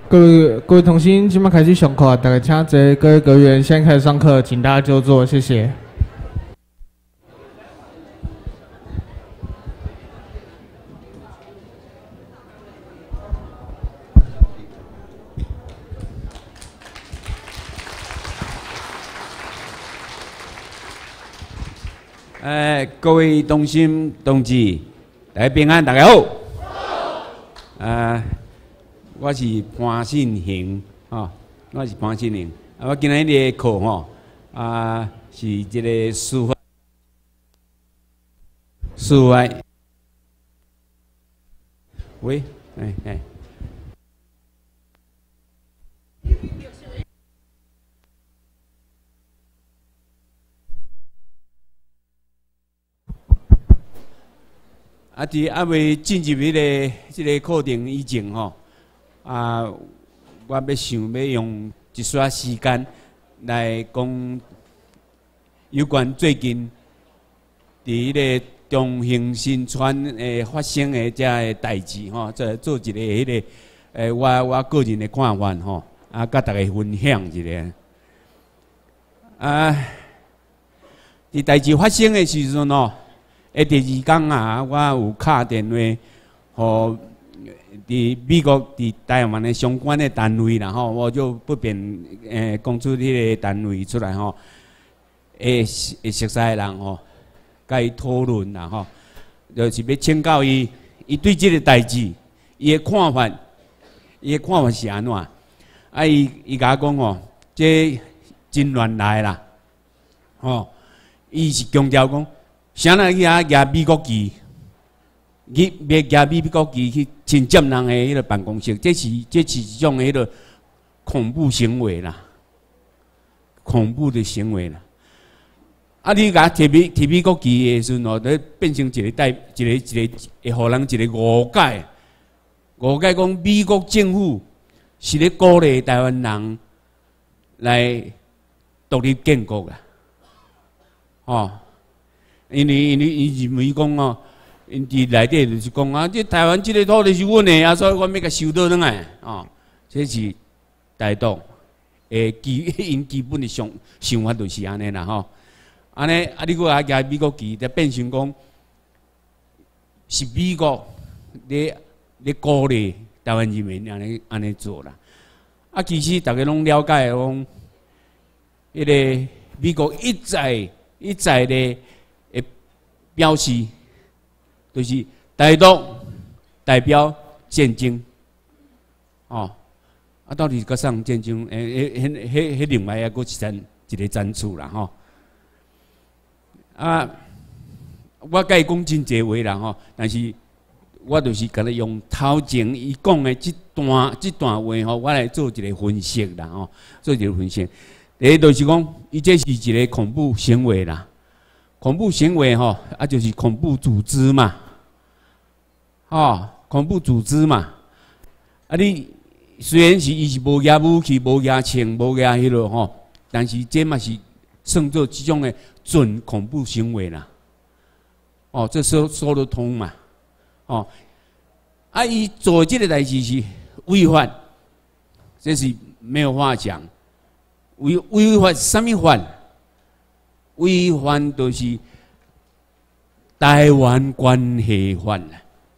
各位同心，今麦开始上课，大家请坐。各位阁员，现在开始上课，请大家就座，谢谢。 各位同心同志，大家平安，大家好。我是潘信雄，我是潘信雄。我今日的课是这个司法，喂，伫还未进入这个课程以前我想要用一撮时间来讲有关最近伫个中兴新村发生的这个代志做一个我个人的看法甲大家分享一下。伫代志发生的时阵第二天我有打电话，伫美国、伫台湾的相关的单位啦我就不便讲出迄个单位出来会熟悉的人甲伊讨论啦就是要请教伊对即个代志伊的看法是安怎？伊甲我讲这真乱来啦伊是强调讲。谁人去举美国旗？举美国旗去侵占人的迄个办公室，这是一种迄个恐怖行为啦，恐怖的行为啦。你摕美国旗的时阵就变成一个会互人一个误解讲美国政府是咧鼓励台湾人来独立建国啦，因为伊认为讲因伫内底就是讲这台湾这个土地是阮的所以我要甲收倒转来这是台独因基本的想法就是安尼啦安尼你搁举美国旗，就变成讲是美国咧鼓励台湾人民安尼做啦。其实大家拢了解讲，迄个美国一再咧。表示就是台独代表战争到底搁啥战争？另外还搁一个战术啦我甲伊讲真侪话啦但是我就是甲你用头前伊讲的这段话我来做一个分析啦做一个分析。第一就是讲，伊这是一个恐怖行为啦。恐怖行为就是恐怖组织嘛，恐怖组织嘛。你虽然是伊是无举武器、无举枪、无举迄落但是这嘛是算作这种的准恐怖行为啦。这说得通嘛。伊做这个代志是违法，这是没有话讲。违法什么法？违反就是台湾关系法啦，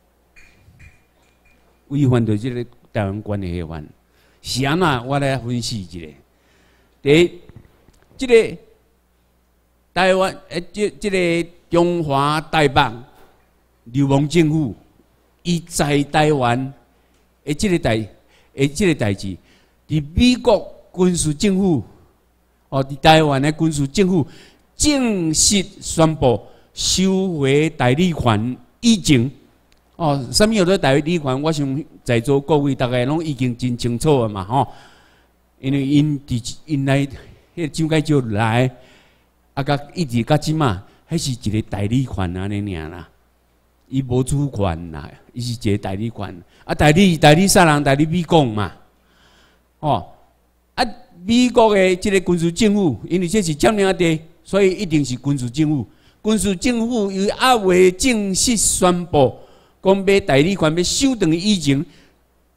违反就是这个台湾关系法。是安怎？我来分析一下。第一，这个台湾这个中华台北流氓政府，伊在台湾这个代志，伫美国军事政府伫台湾的军事政府。正式宣布收回代理权以前，什么叫做代理权？我想在座各位大概拢已经真清楚了嘛，因为因来迄蒋介石来，甲一直到即嘛，迄是一个代理权安尼尔啦，伊无主权啦，伊是一个代理权。代理啥人？代理美国嘛，美国的这个军事政府，因为这是占领地。所以一定是军事政府，军事政府伊未正式宣布讲要代理权要收回以前，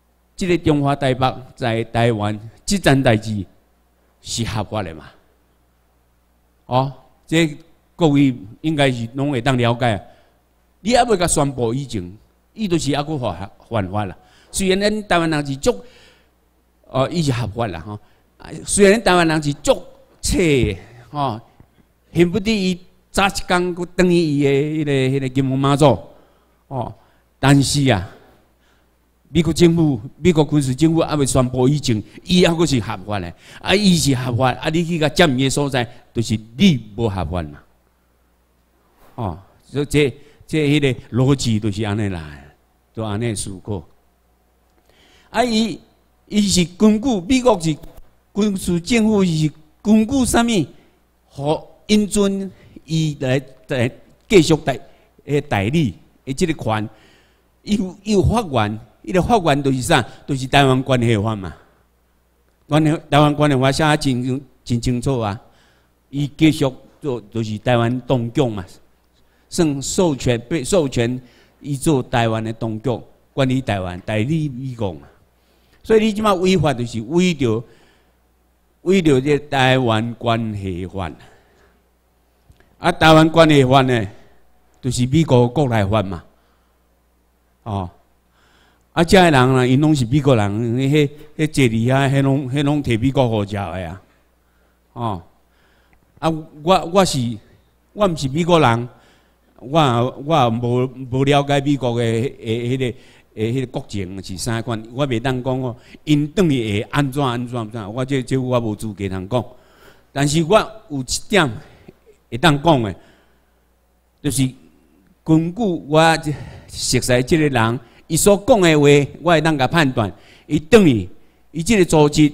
这个中华台北在台湾这件代志是合法的嘛？哦，这各位应该是拢会当了解。你还未甲宣布以前，伊就是还佫犯法啦。虽然咱台湾人是足，伊是合法啦吼。虽然台湾人是足册的吼，恨不得伊早一工佫等于伊的迄个金门马祖哦，但是啊。美国政府、美国军事政府还未宣布以前，伊还佫是合法的。啊，伊是合法，啊，你去甲占伊的所在，就是你无合法嘛。哦，所以这迄个逻辑就是安尼来，就安尼思考。啊，伊是根据美国是军事政府是根据啥物，互因准伊来继续代理的这个权，伊有法源。伊个法源就是啥？就是台湾关系法嘛。台湾关系法写真清楚啊。伊继续做就是台湾当局嘛，算被授权伊做台湾的当局，管理台湾，代理美国嘛。所以你即马违法就是违着这台湾关系法。啊，台湾关系法呢，就是美国国内法嘛。哦。啊，遮个人啦，因拢是美国人，迄坐伫遐，迄拢摕美国护照的啊。哦，啊，我毋是美国人，我无了解美国的迄个国情是啥款，我袂当讲哦，因等于会安怎，我这我无资格通讲。但是我有一点会当讲的，就是根据我熟悉这个人。伊所讲的话，我会当甲判断，伊等于伊即个组织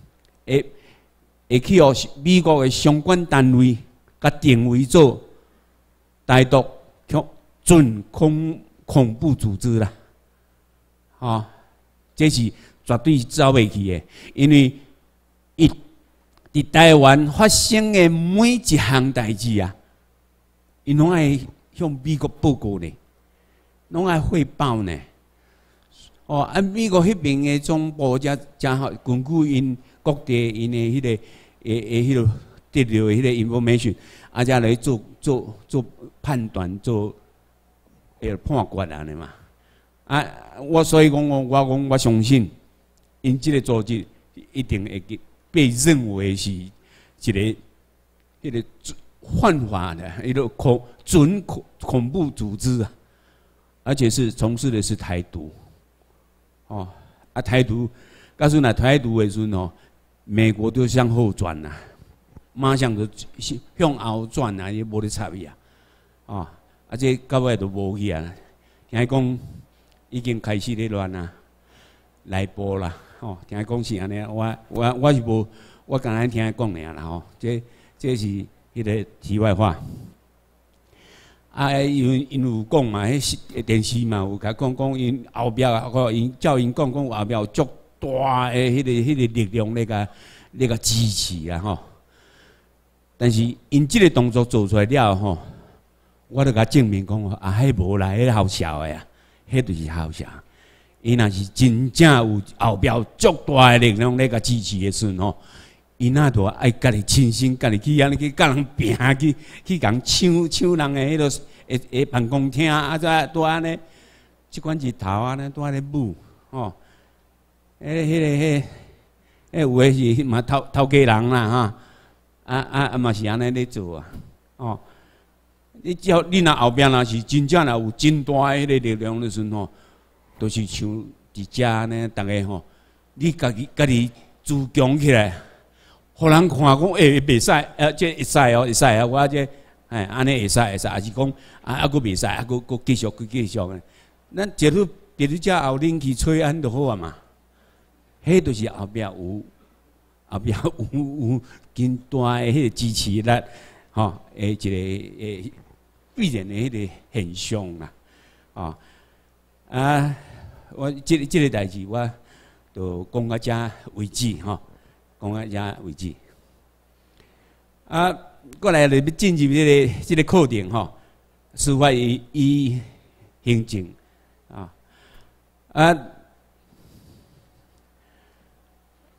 会去互美国的相关单位甲定位做台独准恐怖组织啦，哦，这是绝对走袂去的，因为伊伫台湾发生的每一项代志啊，伊拢爱向美国报告呢，拢爱汇报呢。哦，啊，美国迄边的总部真好，根据因各地因的迄个迄个得到的迄个 information， 啊，才来做判断，做判决安尼嘛。啊，所以讲我相信，因这个组织一定会被认为是一个迄个犯法的一个准恐怖组织啊，而且是从事的是台独。哦，啊，台独，假使若台独的时阵哦，美国就向后转啦，马上就向后转啊，伊无咧插伊啊，哦，啊，这到尾就无去啊，听讲已经开始咧乱啊，来波啦，哦，听讲是安尼，我是无，我刚才听讲尔啦吼，这是迄个题外话。啊，因有讲嘛，迄电视嘛有甲讲因后壁啊，因照因讲后壁有足大诶迄个力量那个支持啊吼。但是因即个动作做出来了吼，我著甲证明讲啊，迄无啦，迄好笑诶啊，迄就是好笑。伊若是真正有后壁足大诶力量那个支持诶时阵吼。伊那都爱家己亲身，家己去安尼去甲人拼去共抢人诶迄个诶办公厅啊，再拄安尼，即款日头安尼拄安尼舞吼，迄有诶是嘛头家人啦哈，嘛是安尼咧做啊，哦，你若后壁若是真正若有真大诶迄个力量的时阵吼，都是像伫遮呢，逐个吼，你家己自强起来。互人看讲，袂使，这会使哦，会使啊！我这，安尼会使，还是讲佫袂使，佫继续诶。咱坐伫遮后恁去吹安就好啊嘛。迄就是后壁有真大诶迄个支持力，吼，一个必然诶迄个现象啦，我这个代志我就讲到遮为止吼。讲到遮为止。啊，过来就要进入这个课程吼，司法与行政啊。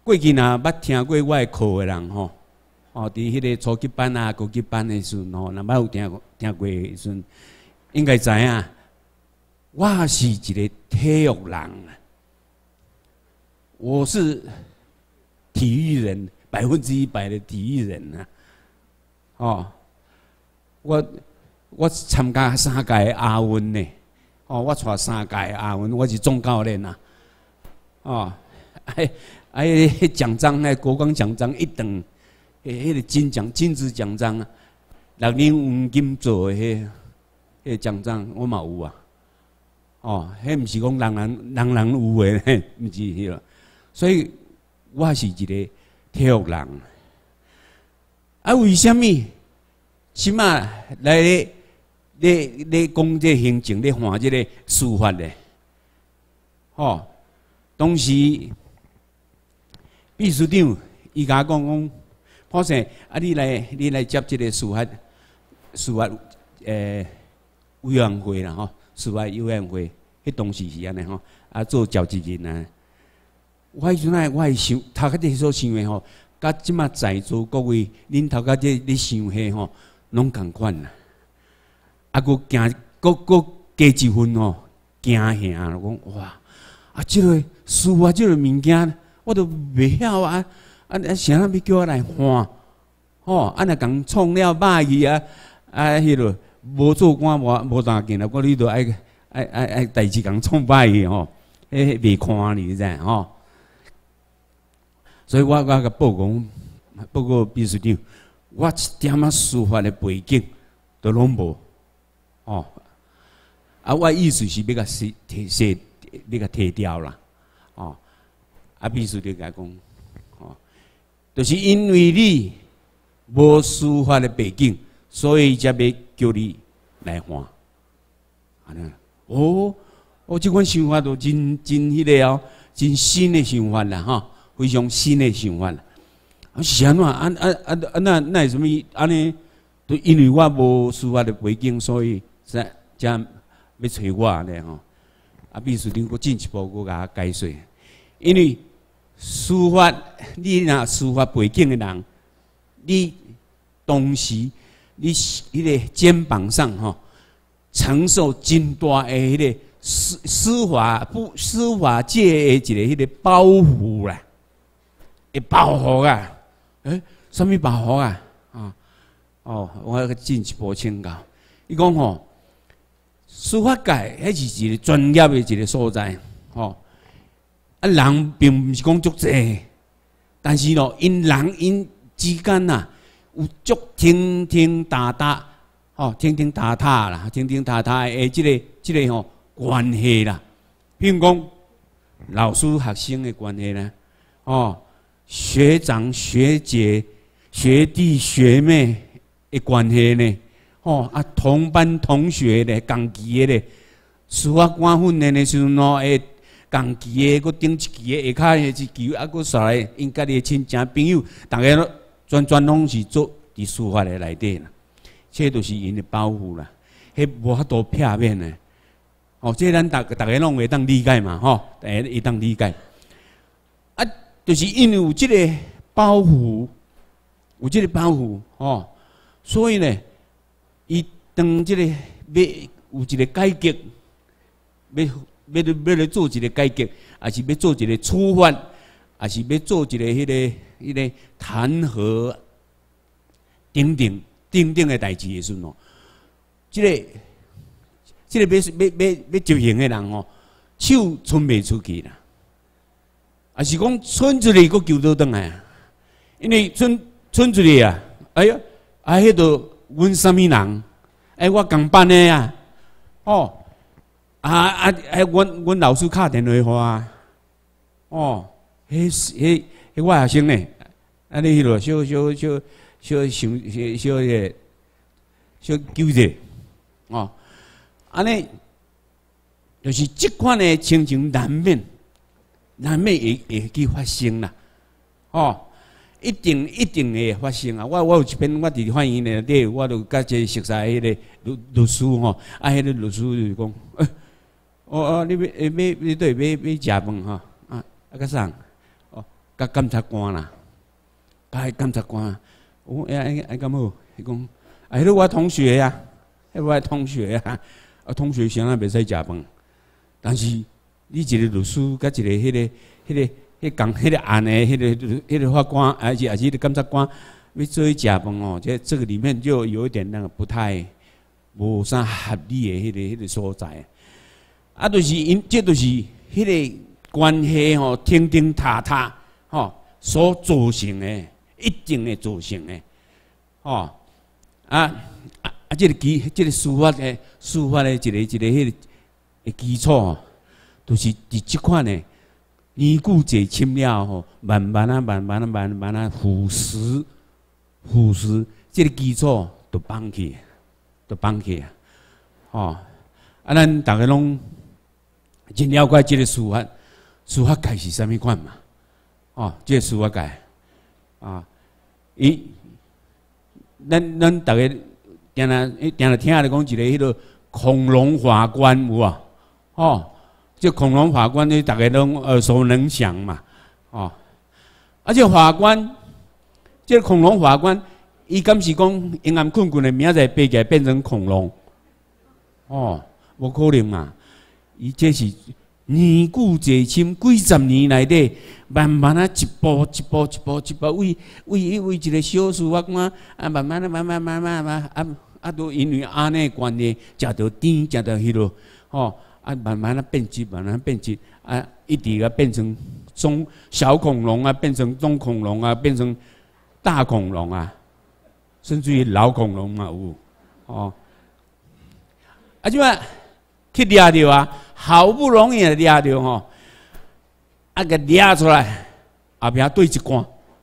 过去若捌听过我的课的人吼，伫迄个初级班啊、高级班的时阵吼，若捌有听过的时阵，应该知影，我是一个体育人啊，我是体育人，100%的体育人啊，我参加3届亚运呢，我带3届亚运，我是总教练啊，迄奖章那国光奖章一等，迄个金质奖章啊，6年黄金做的迄个奖章我嘛有啊，迄毋是讲人人有的，毋是迄个，所以我是一个体育人。啊，为什么？即马来咧讲这行政咧换这个司法咧？当时秘书长伊甲我讲，抱歉，你来接这个司法委员会啦吼，司法委员会，迄当时是安尼吼，做召集人啊。我迄阵我会想，头壳底所想的吼，甲即马在座各位，恁头壳底咧想的吼，拢共款啦。佫惊，佫加一分吼，惊吓，讲哇，即个司法即个物件，我都袂晓啊，啥物要叫我来换？若共创了歹去啊，迄落无做官无当见啦，我你都爱代志共创歹去吼，袂看你知吼。所以我甲报告秘书长，我一点仔司法的背景都拢无，我意思是要甲要甲摕掉啦，秘书长甲讲，就是因为你无司法的背景，所以才要叫你来换。这款想法都真迄个哦，真新的想法啦哈。非常新的想法啦，是安怎？那为什么安尼？都因为我无司法的背景，所以才要找我咧吼。秘书长佫进一步佫甲我解释，因为司法，你若司法背景的人，你当时你迄个肩膀上吼，承受真大的迄个司法界的一个迄个包袱啦。会保护啊？什么保护啊？我要进一步请教。伊讲吼，司法界迄是一个专业的一个所在，人并毋是讲足济，但是咯，因之间呐，有足停停踏踏啦，停停踏踏的即个吼关系啦。比如讲，老师学生的关系啦，学长学姐、学弟学妹的关系呢？同班同学咧，同期的咧，司法官训练的时阵咯，同期的，佮顶一期的下骹的一期，佮煞来因家己的亲戚朋友，大家全拢是做伫司法的内底啦。这都是因的保护啦，迄无法度避免的。这咱大家拢会当理解嘛，大家会当理解。就是因为有这个保护，所以呢，伊当这个要有一个改革，要来做一个改革，还是要做一个处罚，还是要做一个迄个弹劾等等的代志的时阵，这个要执行的人手伸袂出去啦。啊是讲伸出去，佫救倒转来，因为伸出去啊，哎呀，迄个阮啥物人？我共班的啊，阮老师敲电话我，迄我学生呢，你迄落小纠结，安尼就是即款的情形难免会去发生啦，一定会发生啊！我有一篇我伫法院内底，我著甲这熟悉迄个律师吼，迄个律师就讲，你要对要食饭吼，甲啥？ 甲检察官啦，甲检察官，哎咁好，伊讲，迄个我同学呀，迄我同学啊，同学谁啊袂使食饭，但是你一个律师，甲一个迄个案的迄个法官，而且个检察官要做食饭哦，这个里面就有一点那个不太无啥合理的迄个所在，啊，就是因这就是迄个关系吼，停停塌塌吼所造成的，一定会造成的，吼这个司法的一个迄个基础，就是伫即款的。年久者深了吼，慢慢啊腐蚀，这个基础就放弃啊！吼，咱大家拢真了解这个司法界是啥物款嘛？这个司法界咱大家定定听咧讲一个迄个恐龙法官有啊？这恐龙法官呢，大家都耳熟能详嘛，而且法官，这恐龙法官，伊敢是讲阴暗困困的明仔飞起来变成恐龙？无可能嘛！伊这是年久者深，几十年来底，慢慢啊一步，为一个小司法官慢慢都因为安尼关系，食到甜，食到迄落，慢慢变质，一直啊变成小恐龙啊，变成中恐龙啊，变成大恐龙啊，甚至于老恐龙嘛有，即摆去抓着啊，好不容易抓着吼，个抓出来，后壁对一关，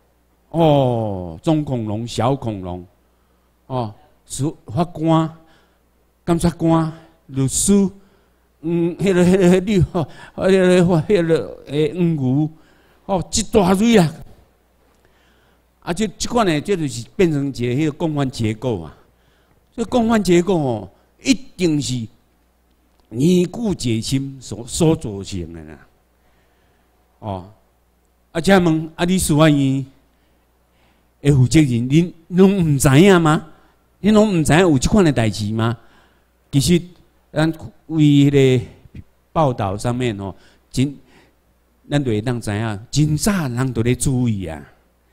中恐龙、小恐龙，法官、检察官、律师。迄个绿，迄个黄牛，一大堆啊！这款呢，这就是变成一个迄个共犯结构啊。这共犯结构一定是年久者深所造成的啦。请问你司法院的负责人，恁拢唔知影吗？恁拢唔知影有这款的代志吗？其实。咱为迄个报道上面咱就会当知影，真早人都咧注意啊，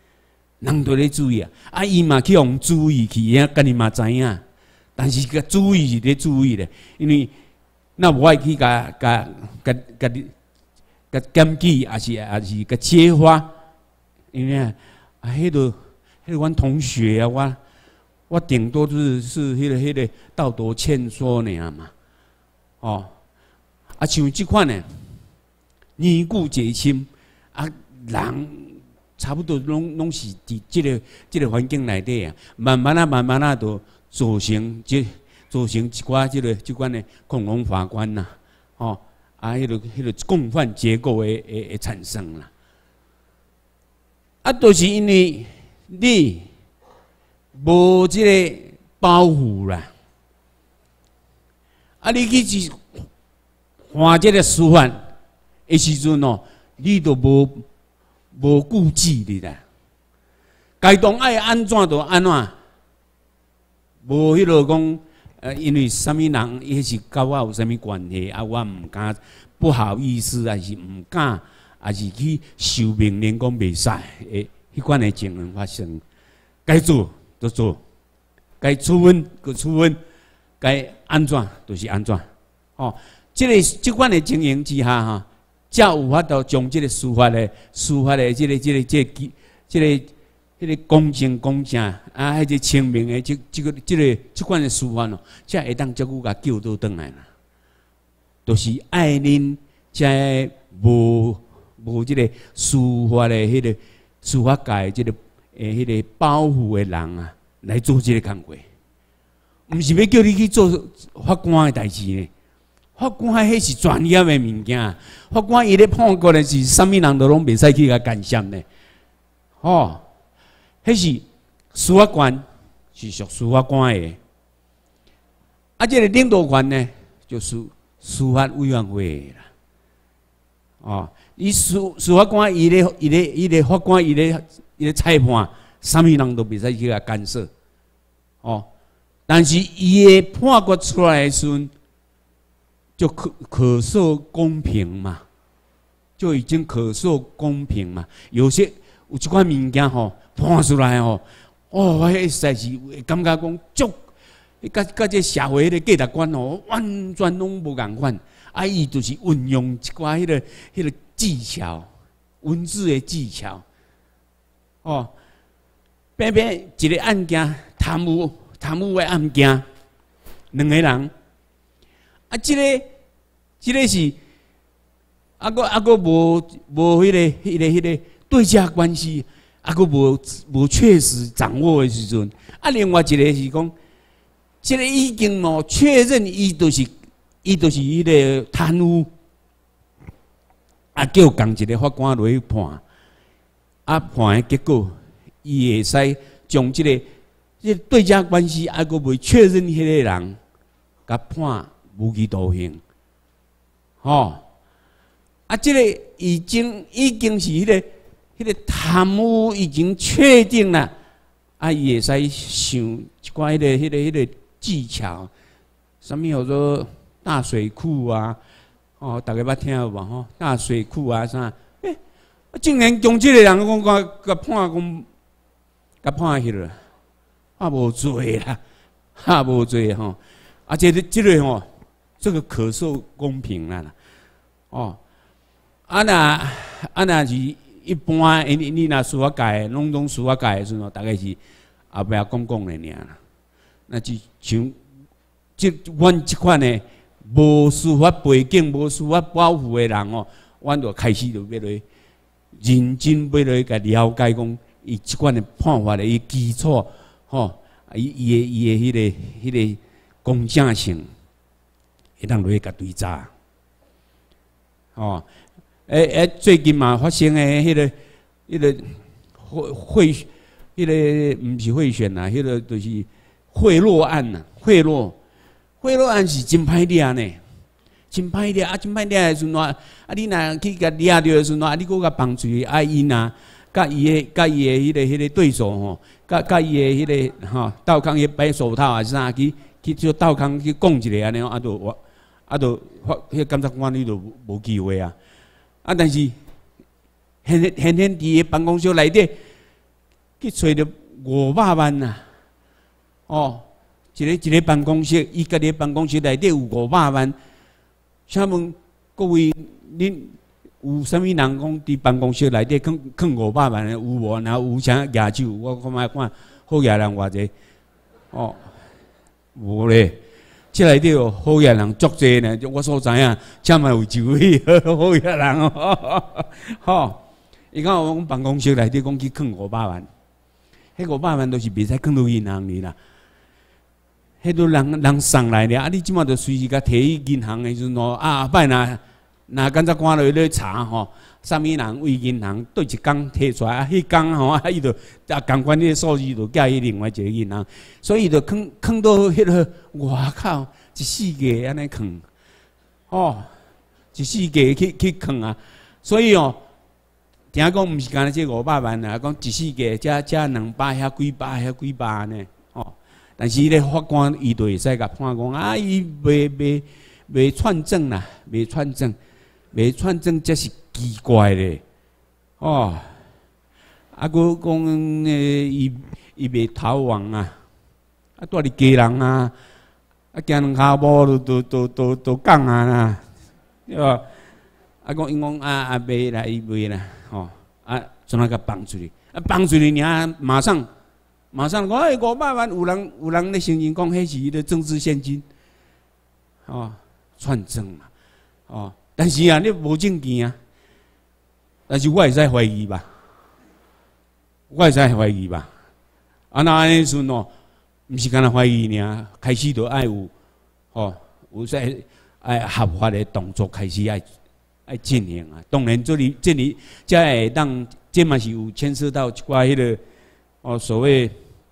伊嘛去用注意去，甲你嘛知影，但是个注意是咧注意咧，因为那无爱去甲检举，还是甲揭发，因为迄个阮同学啊，我顶多是迄个道德劝说尔嘛。像即款呢，年久者深，人差不多拢是伫即个环境内底啊，慢慢啊，就造成一寡即款的恐龙法官呐，迄个共犯结构会产生啦，就是因为你无即个保护啦。你去犯这个司法的时阵你都无顾忌的啦。该当爱安怎就安怎，无迄落讲因为什么人，迄是甲我有啥物关系我唔敢不好意思，还是唔敢，还是去受命令讲袂使迄款的情形发生。该做就做，该处分就处分。该安怎就是安怎，这款的情形之下才有法度将这个司法的这个公正迄个清明的这款的司法才会当照久甲救倒转来啦。就是爱恁才无这个司法的迄个司法界这个迄个保护的人来做这个工作。毋是要叫你去做法官的代志呢？法官迄是专业的物件，法官伊咧判过的是啥物人都拢袂使去甲干涉呢？迄是司法官是属司法官的，这个领导权呢，就是司法委员会啦。 哦，司法官伊咧法官伊咧裁判，啥物人都袂使去甲干涉。哦，但是伊的判决出来的时阵，就可受公平嘛，就已经可受公平嘛。有一款物件吼判出来吼，哦，我迄实在是感觉讲足，甲这社会的价值观吼，完全拢无共款。啊，伊就是运用一寡迄个技巧，文字的技巧。哦，偏偏一个案件贪污的案件，两个人，啊，这个是，啊个无迄个对价关系，啊个无确实掌握的时阵，啊，另外一个是讲，这个已经确认伊就是迄个贪污，啊叫共一个法官落去判，啊判的结果，伊会使将这个对价关系啊个未确认迄个人，甲判无期徒刑，吼，啊这个已经是迄个贪污已经确定了，啊伊会使想一寡迄个技巧，什么叫做大水库啊？哦，大家捌听有无？吼，大水库啊啥？竟然将这个人讲甲判讲，甲判去了，啊无罪啦，啊无罪吼，啊这个吼，这个可受公平啦，哦，啊那是一般，你若司法界，拢司法界的时候，大概是后壁讲的尔啦，那就像阮即款的。无司法背景、无司法保护的人哦，阮就开始就要来认真要来甲了解讲，伊即款的判法的伊基础，吼，伊的迄个公正性，会当落去甲对查。哦，最近嘛发生的迄个迄个毋是贿选呐，迄个就是贿赂案呐，贿赂案是真歹抓呢，真歹抓啊！真歹抓的时阵啊，你若去甲抓着的时阵啊，你搁甲放水啊，伊若甲伊的迄个对手吼，甲伊的迄个吼斗空去摆手套啊啥去做斗空去讲一个安尼，啊，就迄检察官你就无机会啊！啊，但是现伫个办公室内底去找着500万呐，哦。一个办公室，伊家己办公室内底有500万。请问各位，恁有啥物人讲伫办公室内底囥500万的有无？然后有啥举手？我看好野人偌济？哦，无咧。这内底有好野人足济呢，我所知影，请问有一位好野人哦。吼，伊讲我办公室内底讲去囥500万，迄500万都是袂使囥到银行里啦。迄都人送来了，啊！你即马就随时甲摕去银行的时阵吼，啊！摆若检察官落去查吼，啥物人为银行对一工摕出来，啊！迄工吼，啊！伊就啊，共款个数字就寄去另外一个银行，所以就囥到迄个外口一世界安尼囥，哦，一世界去囥啊！所以哦，听讲毋是干那这500万啊，讲一世界加200遐几百呢。但是咧，法官伊就会使甲判讲啊，伊未串证啦，未串证，这是奇怪咧，哦，啊，佮讲伊未逃亡啊，啊，住伫家人啊，啊，行两骹步都讲啊啦，对吧？啊，讲因讲啊袂啦，伊袂啦，吼，啊，怎啊甲放出去？啊，放出去尔马上讲，500万有人咧承认讲，迄是伊的政治现金，哦，串证嘛，哦，但是啊，你无证件啊，但是我会使怀疑吧，啊，那安尼时阵哦，毋是干那怀疑尔，开始就爱有，哦，有说爱合法的动作开始爱进行啊。当然这里才会当，这嘛是有牵涉到一寡迄个哦所谓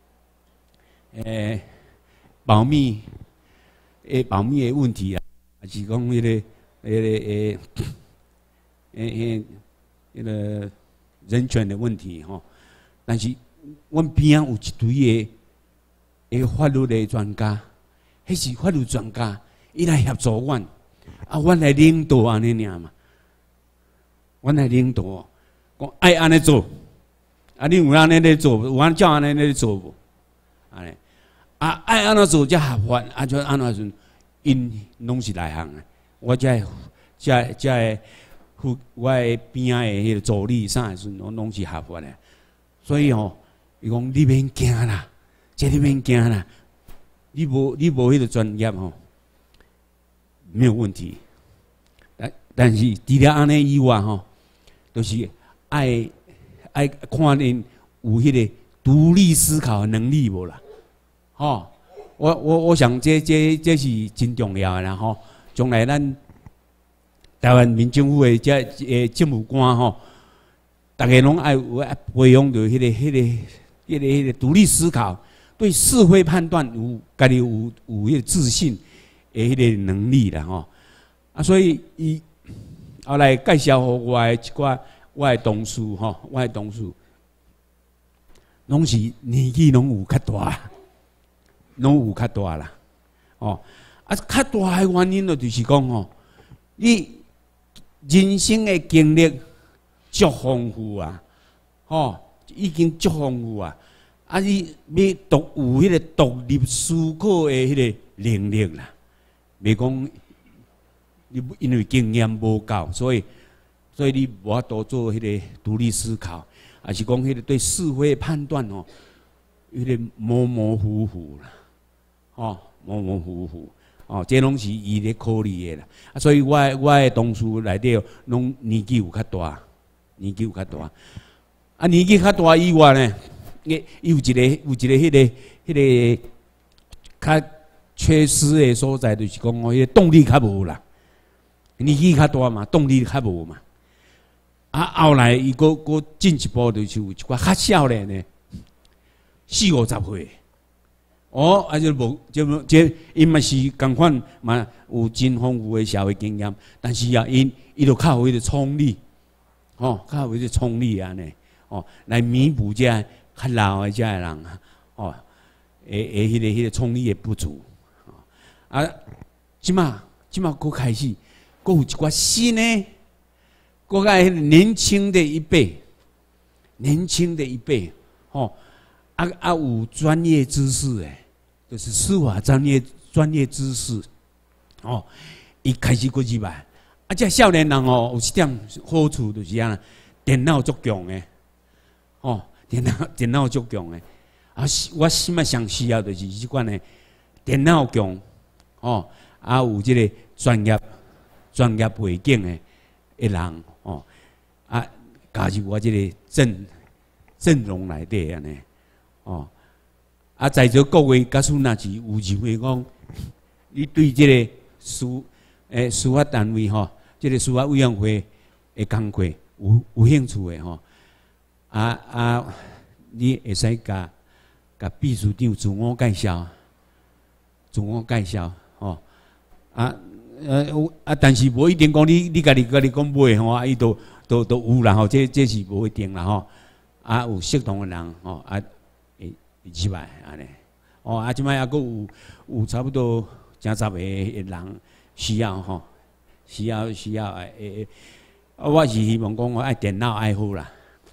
保密的问题啊，还是讲迄个那个人权的问题吼。但是，阮边有一堆的法律的专家，迄是法律专家，伊来协助阮，阮来领导安尼尔嘛，阮来领导，讲爱安尼做，你有安尼咧做，有安照安尼咧做无？安尼，爱安怎做才合法，就安怎阵，因拢是内行的，我才我的边仔的迄个助理啥的时阵，拢是合法的。所以吼，伊讲你免惊啦，你免惊啦，你无迄个专业吼，没有问题。但是除了安尼以外吼，就是爱看恁有迄个独立思考的能力无啦。吼，我想这是真重要的啦吼。将来咱台湾民政府的政府官吼。大家拢爱有培养着迄个独立思考，对是非判断家己有迄个自信的迄个能力啦吼。所以伊后来介绍互我的一寡我的同事吼，我的同事拢是年纪拢有较大，拢有较大啦。哦，较大的原因就是讲吼，你人生的经历。足丰富啊，吼，已经足丰富啊！你要有迄个独立思考的迄个能力啦。袂讲你因为经验无够，所以你无法度做迄个独立思考，还是讲迄个对是非判断吼，有点模模糊糊啦，吼，模模糊糊。哦，这拢是伊咧考虑的啦。所以我的同事内底拢年纪有较大。年纪有较大，年纪较大以外呢，有一个迄个较缺失的所在，就是讲迄个动力较无啦。年纪较大嘛，动力较无嘛。后来伊个进一步，就是有一寡较少年的40-50岁，就因嘛是共款嘛，有真丰富的社会经验，但是因就较有迄个创意。较有迄个创意安尼，来弥补这较老的这人迄个创意的不足，即马佫开始，佫有一寡新的，佫个年轻的一辈，有专业知识的，就是司法专业知识，伊开始佫入来。这少年人有一点好处就是安电脑足强的，电脑足强的。我心嘛上需要就是即款的电脑强，有即个专业背景的人，加入我即个阵容内底安尼，在座各位假使若是有认为讲，你对即个司法单位即个司法委员会的工作有兴趣的你会使甲秘书长自我介绍，但是无一定讲你家己讲袂伊都有啦这是无一定啦有适当的人会入来安尼即摆还佫有差不多真10个人需要我是希望讲我爱电脑爱好啦，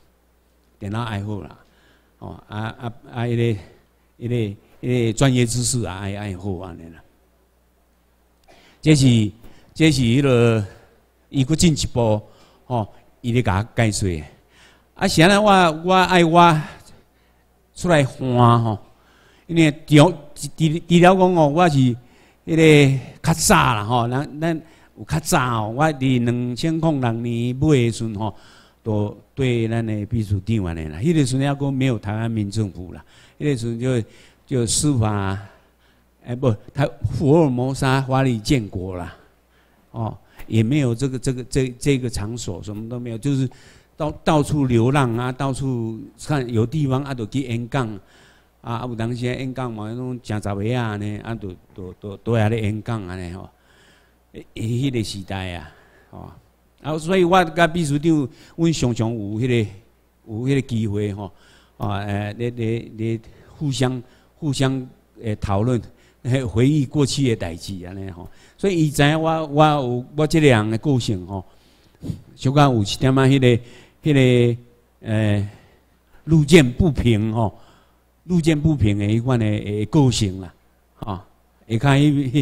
迄个专业知识爱好安尼啦。这是迄个伊佫进一步伊咧甲我解说。啥呢？我爱我出来换因为除了讲我是迄个较早啦咱有较早我伫2006年尾的时阵都对咱的秘书长安尼啦。迄个时阵还佫没有台湾民政府啦，迄个时阵就司法福尔摩沙法律建国啦，也没有这个场所，什么都没有，就是到处流浪到处看有地方就去演讲有当时演讲嘛，迄种真10个安尼都遐咧演讲安尼迄个时代啊，所以我甲秘书长，阮常常有迄个机会吼，咧互相讨论，回忆过去的代志安尼吼。所以伊知影我这个人的个性吼，小可有一点仔迄个路见不平吼，路见不平的迄款的个性啦，吼，会较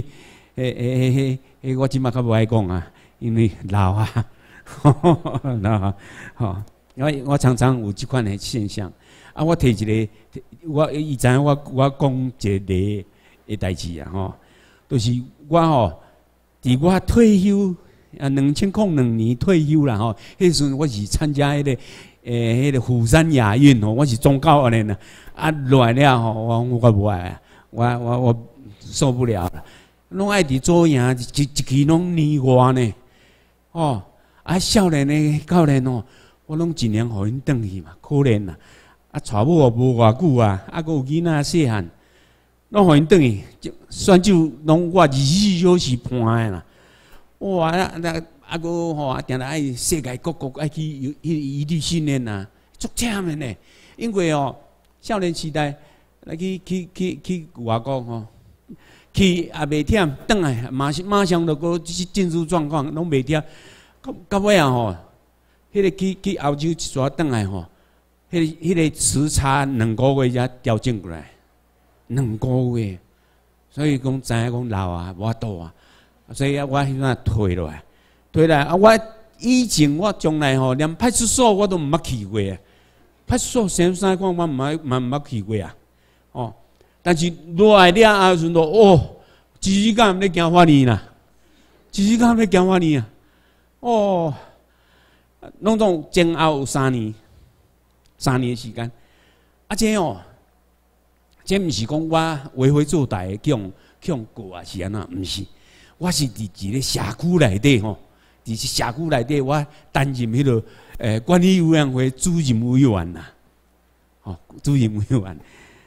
我即马较无爱讲啊，因为老啊，老啊，吼，我常常有即款的现象。啊，我提一个，伊知影我讲一个的代志啊，吼，就是我吼，伫我退休啊，2002年退休啦，吼，迄时阵我是参加迄个釜山亚运吼，我是总教练啊，啊落来了吼，我无爱，我受不了了，拢爱伫左营一期拢年外呢，哦，啊少年的教练哦，我拢一年互因转去嘛，可怜啦。啊，娶某也无偌久啊，啊，佫有囡仔细汉，拢互因转去，选手拢我24小时判的啦。哇，啊佫吼，啊，定定爱世界各国爱去异地训练呐，足忝的呢。因为哦，少年时代来去外国吼，去也袂忝，转来马上就佫进入状况，拢袂忝。到尾啊吼，迄个去欧洲一撮转来吼。迄个时差2个月才调整过来，2个月，所以讲知影讲老啊，无法度啊，所以我迄阵退落来啊！我以前我从来吼连派出所我都毋捌去过啊，派出所先生讲我毋捌去过啊，哦，但是落来了后阵哦，一日间咧惊法呢啦，一日间咧惊法呢啊，哦，拢总前后有3年的时间，啊，这哦，这毋是讲我为非作歹去过啊，是安怎？毋是，我是伫一个社区内底吼，伫社区内底，我担任迄个管理委员会主任委员呐，吼，主任委员，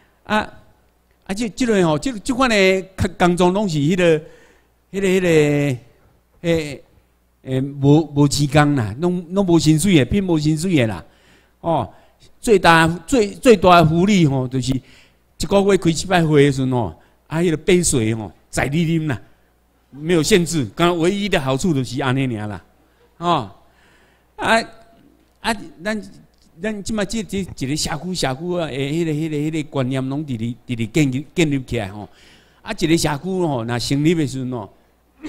即个吼，即款的工作拢是迄个无时间啦，拢无薪水的，拼无薪水的啦，哦。最大的福利吼，就是一个月开7摆会的时阵吼，啊，迄个杯水吼，在你啉啦，没有限制。刚唯一的好处就是安尼尔啦，哦，咱即马一个社区啊，迄个观念拢伫咧建立起来吼，啊，一个社区吼，若成立的时阵吼，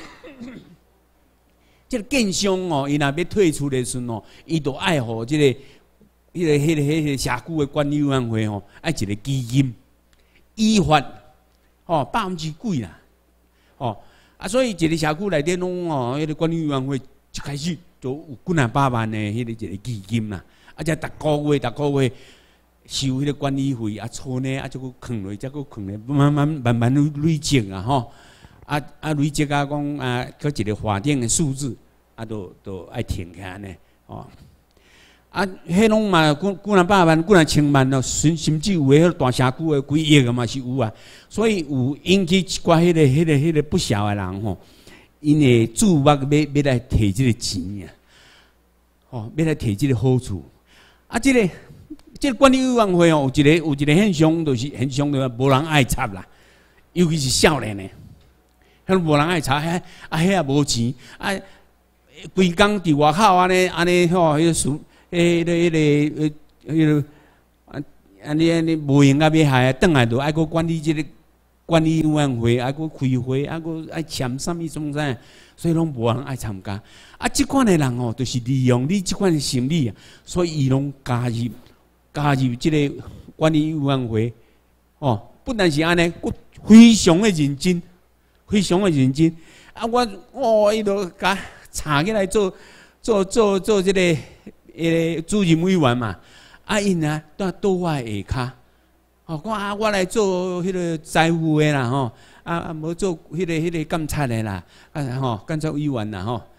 即个建商吼，伊若要退出的时阵吼，伊都爱互即个。迄个社区的管理委员会吼，爱一个基金，依法哦，2%几啦，哦啊，所以一个社区内底拢哦，迄个管理委员会一开始就有几若百万的迄个一个基金啦，啊，才逐个月收迄个管理费啊，厝呢啊，再佫藏落，再佫藏落，慢慢累积啊，吼，累积啊，讲啊，佫一个法定的数字啊，都爱停起来呢，哦。啊，迄拢嘛，几若百万、几若千万咯，甚至有诶，迄大社区诶，几亿个嘛是有啊。所以有引起一寡迄个不孝诶人吼，因会注目要来摕即个钱啊，吼，要来摕即个好处。啊，即个管理委员会哦，有一个现象，就是无人爱插啦，尤其是少年诶，迄无人爱插，迄也无钱，啊，规工伫外口安尼吼，迄个迄个安尼无闲啊，要害啊，转来就爱个管理即个管理委员会，爱个开会，爱个爱签啥物种啥，所以拢无人爱参加。啊，即款的人哦，就是利用你即款的心理啊，所以伊拢加入即个管理委员会。哦，不但是安尼，佫非常的认真，非常的认真。啊，伊就甲查起来做即个。主任委员嘛，啊，因啊，倒我下骹，吼，我来做迄个财务的啦，吼，无做迄个监察的啦，吼，监察委员啦，吼，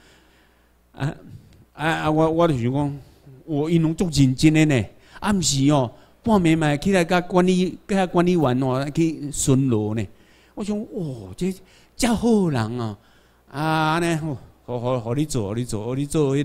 我就想讲，因拢足认真的呢，毋是哦，半暝嘛起来甲管理员哦去巡逻呢，我想，这好人哦，安尼吼， 互你做，互你做迄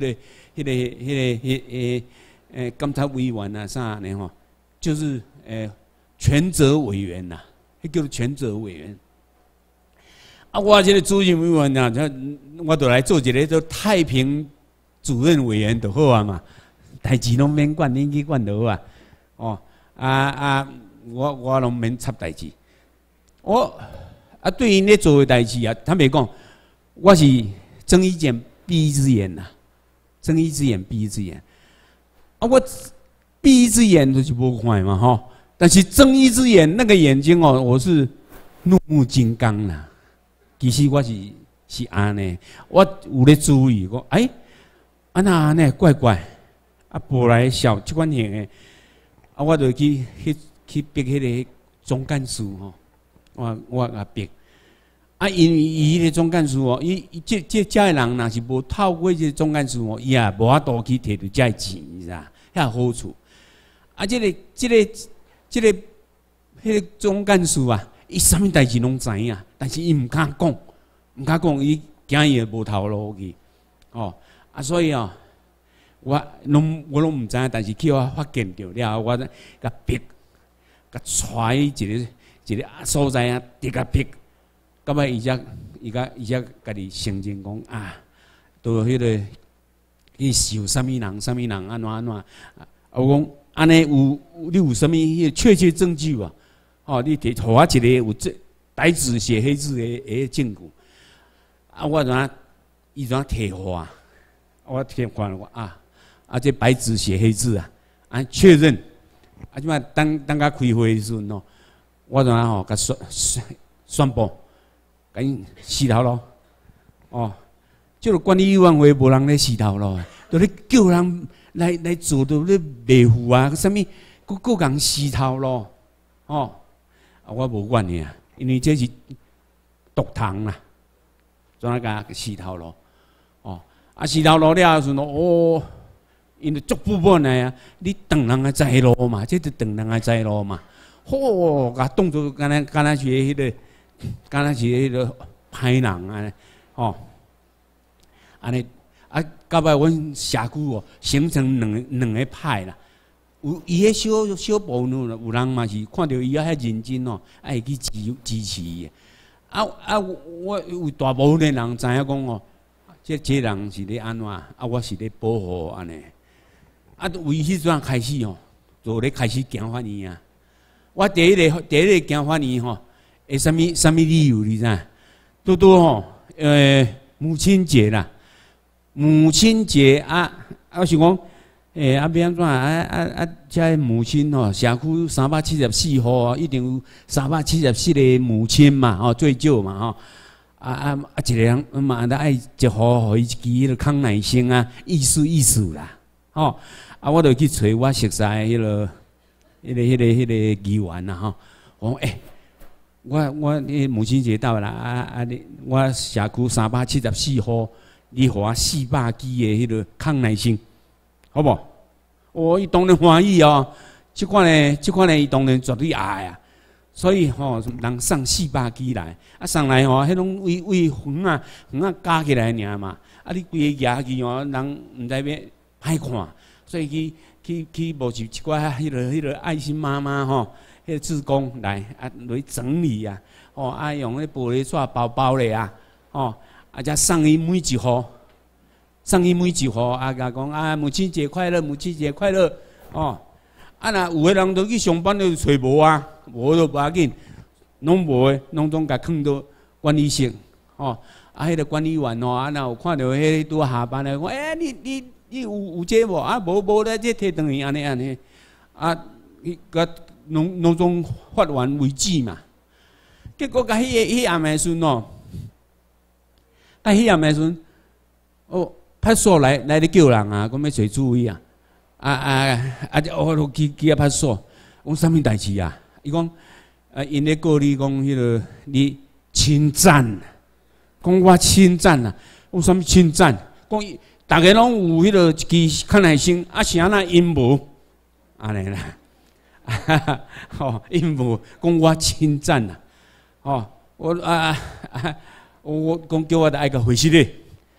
个监察委员啊啥呢吼，就是权责委员呐，迄叫做权责委员。啊，我这个主任委员呐，我就来做一个做太平主任委员就好啊嘛，代志拢免管，恁去管就好啊。哦，我拢免插代志。我对因咧做的代志啊，坦白讲，我是睁一眼闭一只眼呐，睁一只眼闭一只眼。啊，我闭一只眼就是无看嘛吼，但是睁一只眼那个眼睛哦，我是怒目金刚啦。其实我是安尼，我有咧注意讲，安那怪怪，啊，无来小即款型的，啊，我就去逼迄个总干事吼，我甲逼，啊，因为伊迄个总干事哦，这遮人若是无透过这总干事哦，伊也无法度去摕到遮钱，是啊，遐好处。啊，这个迄个总干事啊，伊啥物代志拢知影，但是伊毋敢讲，伊惊伊无头路去，哦，啊，所以哦，我拢毋知影，但是去我发现着了，我甲逼，甲揣一个所在啊，直甲逼，到尾伊才家己承认讲啊，都迄个伊是啥物人安怎，我讲安尼你有啥物迄个确切证据啊？哦，你摕互我一个有这白纸写黑字的证据。啊，我伊摕互我摕看我这白纸写黑字啊，确认啊，即摆当甲开会的时阵哦，我甲宣布，甲因死头路哦，即个管理委员会无人咧死头路，都咧叫人来做到咧维护啊，啥物各人死头路哦，我无管的啊，因为这是毒糖啦。怎啊甲死头路？哦，死头路了时阵哦，因为足不满来啊！你断人个财路嘛，这是断人个财路嘛。吼，甲当作敢若是迄个歹人啊！哦，安尼到尾阮社区哦，形成两个派啦。有伊迄小部分有人嘛是看到伊遐认真哦，爱去支持伊。我有大部分的人知影讲哦，这人是咧安怎，我是咧保护安尼。为迄阵开始哦，就咧开始行法院啊。我第一个行法院吼，什么理由你知？都吼，母亲节啦，母亲节我想讲。要安怎这母亲哦，社区374户一定有374个母亲嘛，最少嘛，一个人嘛，爱一户互伊一支迄个康乃馨啊，意思啦，我就去找我熟悉迄个议员啦，我我母亲节到啦，我社区374户，你互我400支的迄个康乃馨。好不？伊当然欢喜哦。这款呢，伊当然绝对爱啊。所以人送400支来，送来迄种为园啊加起来尔嘛。你规个野去人毋知要歹看，所以去募集一寡迄个爱心妈妈迄个志工来来整理啊。用迄玻璃纸包咧啊。才送伊每一户。送伊每一户甲讲母亲节快乐，母亲节快乐哦！若有个人都去上班就找无啊，无就无要紧，拢无诶，拢总甲囥到管理室哦。迄个管理员哦，若有看到迄拄下班诶，讲你有这无？无咧，这摕转去安尼伊甲拢总发完为止嘛。结果甲迄暗诶时阵哦，迄暗诶时阵哦。派出所来咧叫人啊，讲要找注意啊，我都去派出所，讲啥物代志啊？伊讲因咧告你讲迄个你侵占，讲我侵占啊，讲啥物侵占？讲大家拢有迄个一支康乃馨，是安那因无？安尼啦，因无讲我侵占啊，我讲叫我爱个回息咧。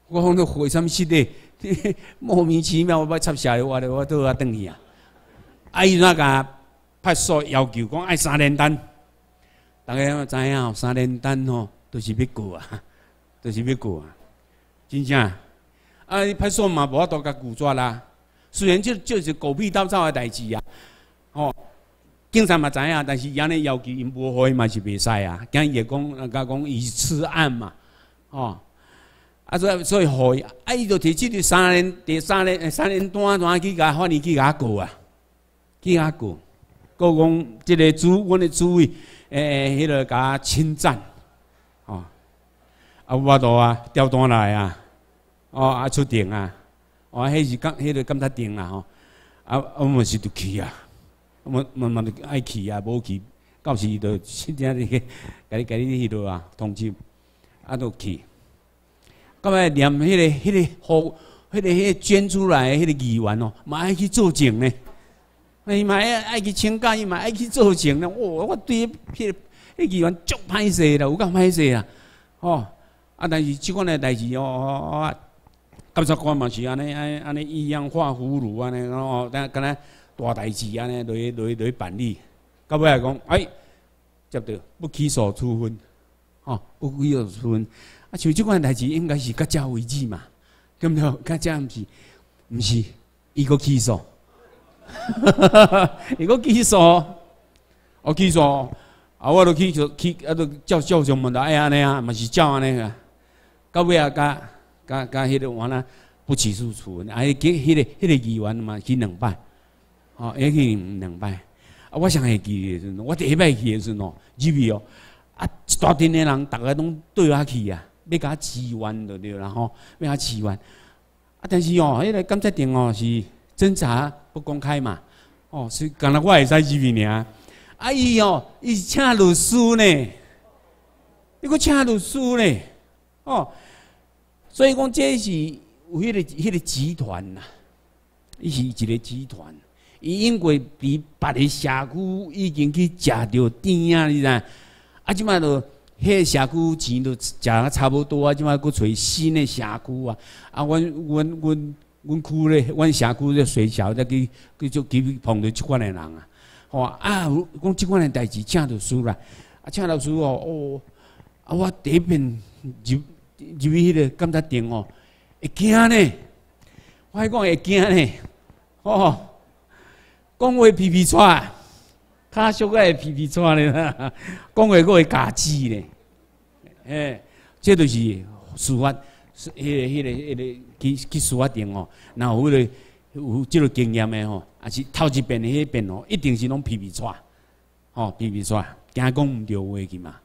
我讲你回什么事嘞？莫名其妙，我要插社我倒要转去啊！啊，伊那个派出所要求讲爱3连单，大家知影哦，3连单吼，都是要过啊，都是要过啊，真正。啊，派出所嘛无法度甲拒绝啦。虽然就是狗屁倒灶的代志啊，哦，警察嘛知影，但是安尼要求因无互伊嘛是袂使啊。今日讲，讲伊痴案嘛，哦。啊，所以互伊，啊，伊就摕即个第三连单，怎去甲法院去甲告啊？去甲告，告讲即个阮的主委，迄个甲侵占，哦，啊，我都啊调单来啊，哦，啊出庭啊，哦，迄个检察庭啦吼，啊，我嘛是就去啊，我就爱去啊，无去，到时就真正甲你迄落啊通知，啊，就去。到尾连迄个捐出来迄个议员哦，嘛爱去作证呢。伊嘛爱去请假，伊嘛爱去作证呢。我对迄个议员足歹势啦，有够歹势啦。哦，啊，但是即款的代志哦，检察官嘛是安尼以样画葫芦安尼哦，但敢若大代志安尼落去办理。到尾来讲，接到不起诉处分，哦，不起诉处分。啊，像即款代志应该是到遮为止嘛，对不对？到遮毋是，伊个起诉，伊个起诉，我起诉，啊，我都起，啊，都照上问到，安尼啊，嘛是照安尼啊。到尾啊，甲迄个完了不起诉处分，啊，迄个议员嘛去2摆，哦，去2摆。啊，我上会记的时阵，我第一摆去的时阵哦，入去哦，啊，一大群的人，逐个拢对我去啊。要甲支援就对啦吼，要甲支援。啊，但是哦，迄个检察庭哦是侦查不公开嘛，哦，所以干那我会使入去尔。啊，伊是请律师呢，伊阁请律师呢，哦，所以讲这是有迄个集团呐，伊是一个集团，伊因为伫别个社区已经去食着甜啊，你知？啊，即摆就。迄个社区钱都食啊差不多啊，即摆佫找新的社区啊！啊，阮区咧，阮社区咧学校再去碰到即款的人啊！吼啊，讲即款的代志请律师啦，啊请律师哦，啊我第一遍入去迄个检察庭哦，会惊呢，我还讲会惊呢，哦，讲话皮皮喘。骹小个会皮皮喘咧，讲话佫会假字咧，这就是司法，迄个去司法庭哦，然后有即个经验的吼，也是头一遍的迄遍哦，一定是拢皮皮喘，吼皮皮喘，惊讲毋着话去嘛，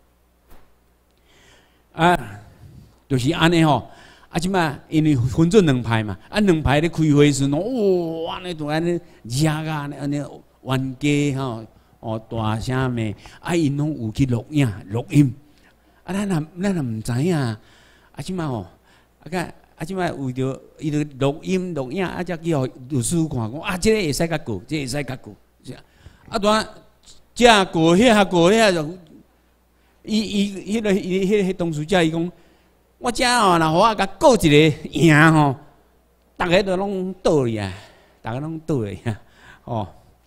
啊，就是安尼吼，啊即摆因为分做2派嘛，啊2派咧开会时哦，安尼就安尼热啊，安尼冤家吼。哦，大声骂，啊，因拢有去录音，啊，咱也毋知影，啊，即摆吼，即摆为着伊着录影，啊，才去互律师看，讲啊，即个会使甲告，即个会使甲告，啊，当这告遐就，伊迄个当事者伊讲，我遮吼，若互我甲告一个赢吼，逐个都拢倒去啊，逐个拢倒去啊，哦。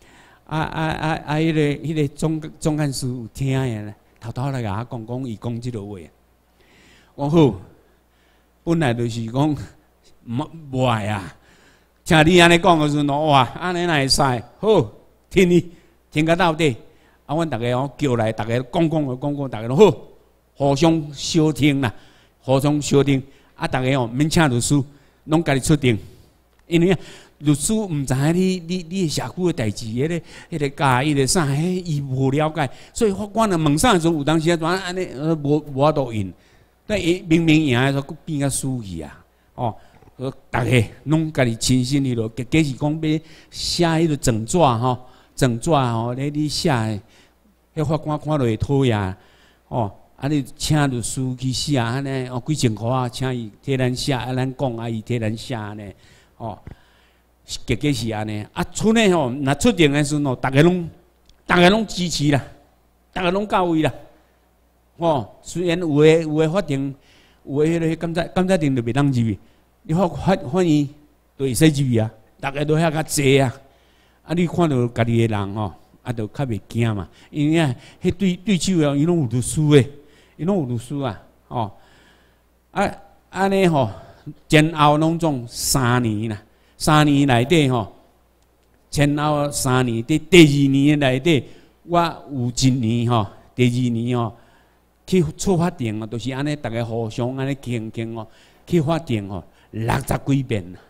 迄个总干事有听诶，偷来甲我讲伊讲即个话。我好，本来就是讲无爱啊，听你安尼讲诶时阵，哇，安尼哪会使？好，听个到底。啊，阮逐个哦叫来，逐个讲，逐个拢好，互相相听啦，互相相听。啊，逐个哦免请律师，拢家己出庭，因为。律师毋知影你社区的代志，迄个教迄个啥，伊无了解，所以法官啊问啥时阵有当时啊，安尼无法度应，但伊明赢诶时候，佫变甲输去啊！哦，逐个拢家己亲身去咯，假是讲要写迄个整纸吼，你写诶，迄法官看落会讨厌哦。啊，你请律师去写安尼，哦，几千块啊，请伊替咱写，啊，咱讲啊，伊替咱写安尼，哦。结果是安尼，啊，出呢吼，若出庭的时候，大家拢支持啦，大家拢到位啦。吼，虽然有诶法庭有诶迄个感觉庭就袂当入去，你反应就会使入去啊，大家都遐较济啊，啊你看到家己诶人吼，啊就较袂惊嘛，因为啊，迄对手啊，伊拢有律师诶，伊拢有律师啊，吼，安尼吼，前后拢总3年啦，3年内底吼，前后3年，第2年内底，我有1年吼，第2年吼。去出法庭哦，就是安尼，大家互相安尼傾哦，去法庭哦，60幾遍啦。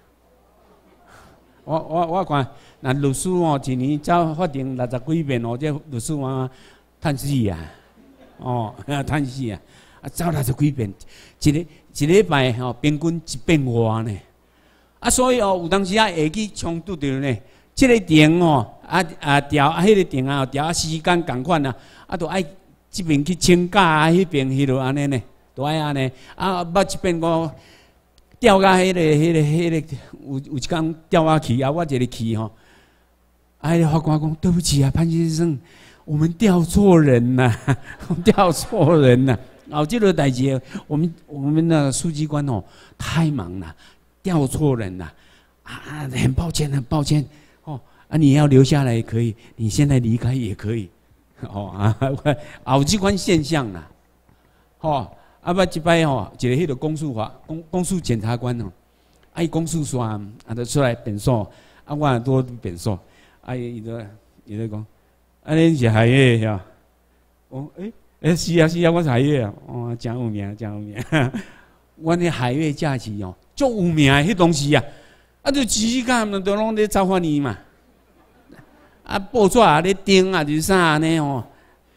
我看，那律師哦，一年走法庭60幾遍哦，這律師啊，嘆死啊，哦，嘆死啊，啊走60幾遍，一禮拜吼，平均1遍外呢。啊，所以哦，有當時啊會去衝突着呢，這個庭哦，迄個庭啊，調時間共款啊，啊，都愛。即邊去請假啊，迄邊迄落安尼呢，都愛安尼。啊，捌一遍我調到迄個，有一工調啊去啊，我一個去吼。哎，法官講對不起啊，潘先生，我們調錯人啦，調錯人啦。哦，這個代志，我們的書記官哦太忙了，調錯人了。啊，很抱歉，很抱歉。哦，啊，你要留下來也可以，你現在離開也可以。哦啊，有即款现象啦，吼啊捌一摆吼，一个迄个公诉检察官哦，啊伊公诉线啊，就出来辩诉，啊我也多辩诉，啊伊就讲，啊恁是海月是吧？哦是啊，我是海月啊，哦真有名。阮迄海月假期哦，足有名诶迄东西啊，啊就时间都拢咧造法院嘛。啊，报纸啊咧登啊，就是啥安尼哦，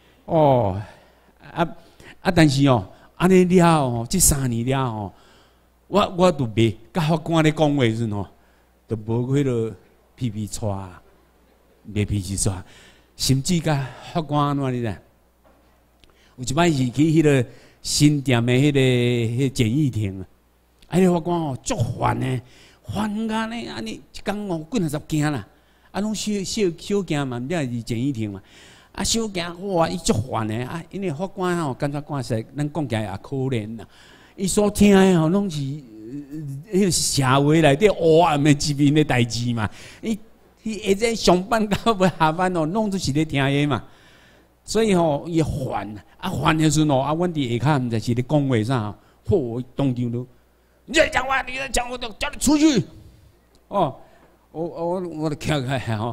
但是哦，安尼了哦，这3年了哦，我都袂甲法官咧讲话时阵哦，都无迄落皮皮带，袂皮皮带，甚至甲法官安怎哩咧？有一摆是去迄个新店的迄个简易庭啊，迄个法官哦足烦呢，烦甲呢安尼一工哦几20件啦。啊，拢小件嘛，毋则是简易庭嘛。啊，小件哇，伊足烦诶啊！因为法官吼，感觉讲实，咱讲起来也可怜啦。伊所听诶吼，拢是迄个社会内底黑暗诶一面诶代志嘛。伊下在上班到要下班哦，拢都是咧听诶嘛。所以吼，伊烦啊，烦诶时阵哦，啊，阮伫下骹毋知是咧讲话啥，嚯，当场都，你在讲话，你在讲话，都叫你出去，哦。我的看看吼，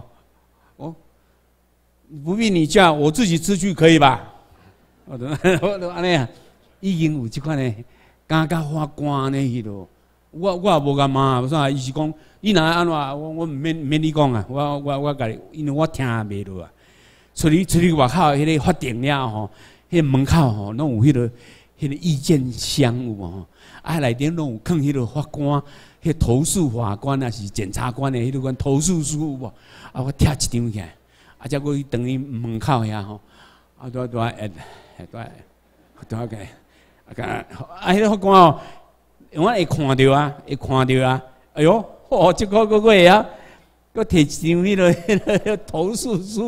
不必你叫，我自己出去可以吧？我都安尼啊，已经有即款诶，敢甲法官呢迄落，我也无甲骂，有啥？伊是讲，伊若安怎，我毋免你讲啊，我甲你，因为我听袂落啊。出去外口迄个法庭了吼，迄个门口吼，拢有迄个意见箱有无？啊，内底拢有放迄个法官。迄投诉法官啊，是检察官的迄个投诉书无？啊，我贴一张起来，啊，再过去等于门口遐吼，啊，都个，迄个法官哦，我会看到啊，哎哟，这个会啊，我摕一张迄个投诉书，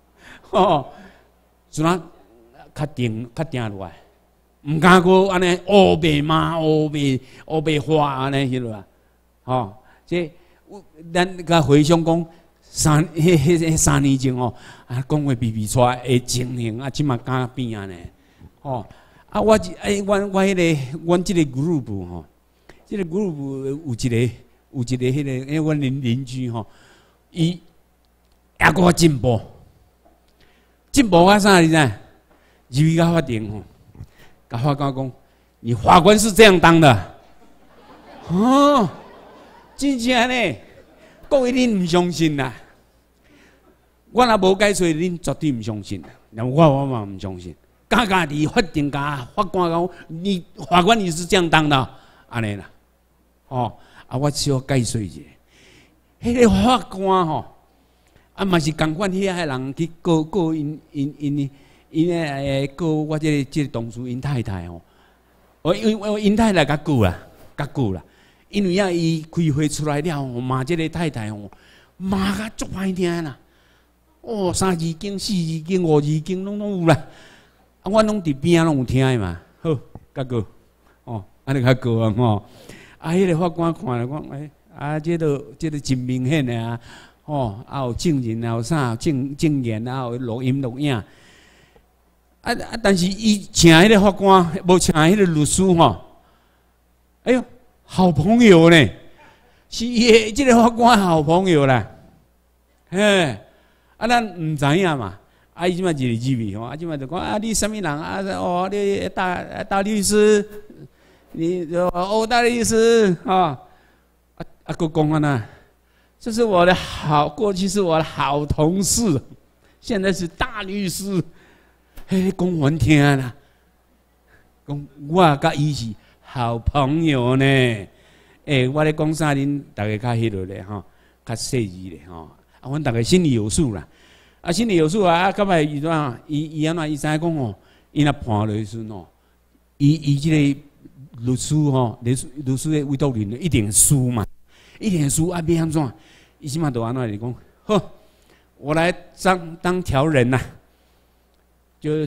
就那较定落来，毋敢个安尼黑白嘛，黑白花安尼迄落啊。哦，这咱甲回想讲3年前哦，啊，讲话比出来的情形啊，即嘛敢变啊呢？哦，啊，我迄个，阮即个 group 吼，即个 group 有一个迄个，因为阮邻居吼，伊也搁进步啊啥你知？入去到法庭吼，甲法官讲，你法官是这样当的，哦。真正呢，各位恁唔相信啦，我若无解说，恁绝对唔相信啦。我嘛唔相信，家伫法庭家法官讲，你法官你是这样当的，安尼啦，哦，啊，我小解说一下，迄个法官吼，啊嘛是共款遐个人去告因诶告我这个同事因太太吼，因为因太太较久啦。因为啊，伊开会出来了，骂这个太太吼，骂甲足歹听啦。哦，3字经、4字经、5字经拢有啦。啊，我拢伫边仔拢有听的嘛。好，甲个哦， 安尼较高啊吼。啊，迄个法官看了讲，这个真明显的啊，有证人啊，有啥证言啊，有录影。但是伊请迄个法官，无请迄个律师吼。哎呦，好朋友呢，是伊这个法官好朋友啦。嘿，咱唔知影嘛。伊即摆一日入去吼，即摆就讲你什么人啊？你大律师，你欧大律师佫讲啊呐，这是过去是我的好同事，现在是大律师。讲完听啦，讲我甲伊是好朋友呢。我咧讲啥，恁大家较迄落咧吼，较细致咧吼。阮大家心里有数啦。心里有数啊！到尾伊怎？伊安怎？伊知影讲吼，伊若判落去时吼，伊即个律师吼，律师的委托人一定输嘛，一定输啊！要安怎？伊即马就安怎？就讲好，我来当调人呐，就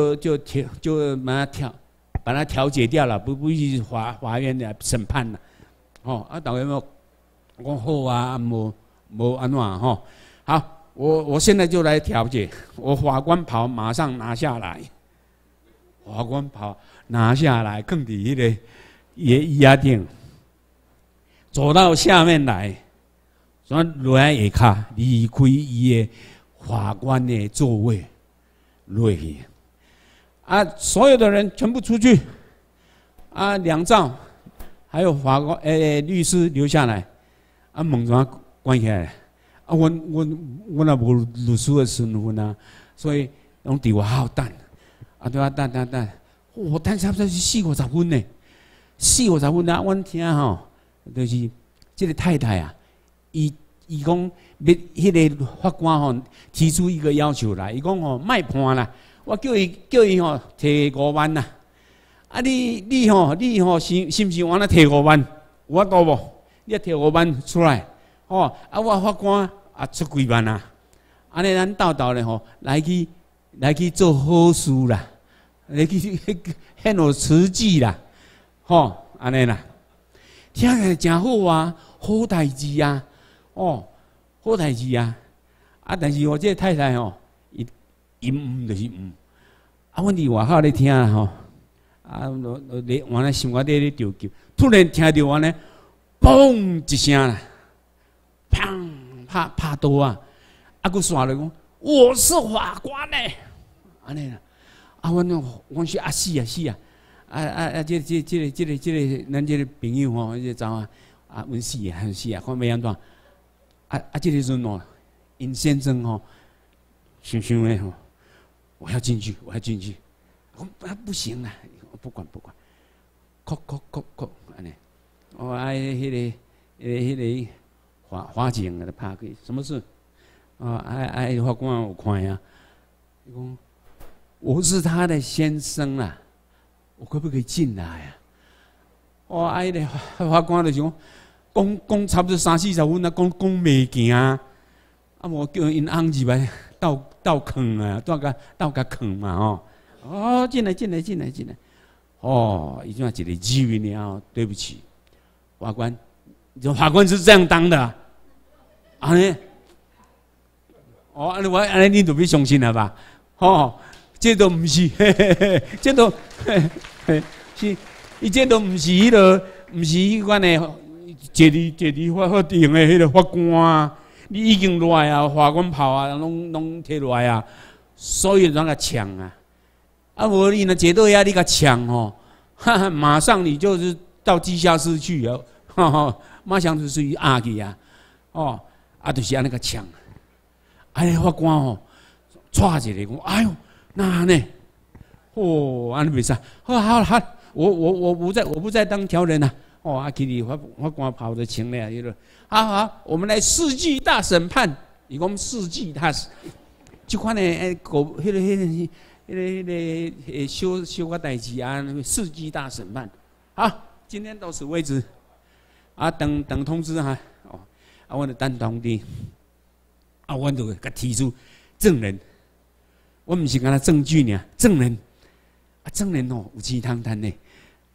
把它调解掉了，不去法院的审判了。大家要讲好啊，无安怎吼？好。我现在就来调解，我法官袍马上拿下来，法官袍拿下来，放伫迄个椅仔顶，走到下面来，所以落来下骹离开伊的法官的座位，落去。所有的人全部出去，两造还有法官律师留下来，门怎关起来？阮也无律师的身份啊，所以拢伫外口等，对啊，等，我等差不多是40-50分呢，40-50分啊！阮听吼，就是这个太太啊，伊讲要迄个法官吼提出一个要求来，伊讲吼卖判啦，我叫伊吼摕5万啦，你吼是不是往那摕5万？有法度无？你摕5万出来，我法官。出几万啊！安尼咱斗咧吼，来去做好事啦，来去献互慈济啦，安尼啦，听起来真好啊，好代志啊，好代志啊！但是我这个太太吼，伊就是阮伫外口咧听啦吼，我咧想我咧着急，突然听到安尼，嘣一声啦，砰！拍刀啊！佫刷来讲，我是法官呢，安尼啦。阮是死啊！这个，咱这个朋友吼，这查阮死啊，看要安怎？这个阵哦，尹先生吼，想咧吼，我要进去。我不行啦，不管，哭，安尼。迄个。法警给他拍去，什么事？法官有看呀。伊讲我是他的先生啊，我可不可以进来啊？那法官就讲差不多30-40分啊，讲袂行。无叫因翁入来倒坑啊，倒甲坑嘛进来。伊怎一个机会呢？对不起，法官。法官是这样当的，安尼，安尼你就要相信了吧？这都不是，这都是，伊这都不是迄个，不是迄款的，坐伫法庭的迄个法官啊，你已经落来啊，法官袍啊，拢摕落来啊，所以让他抢啊，无你若坐到遐，你甲抢马上你就是到地下室去啊，马上就属于压去啊，就是安尼个抢，法官抓一个讲，哎呦，那呢？安尼袂使，好，我不再当调人了。去你法官跑的请了，伊说，好，我们来世纪大审判。伊讲世纪大审，这款的迄个修个代志啊，世纪大审判。好，今天到此为止。等通知哈，我就等通知，我就甲提出证人，我唔是干那证据呢，证人，证人有钱通赚呢，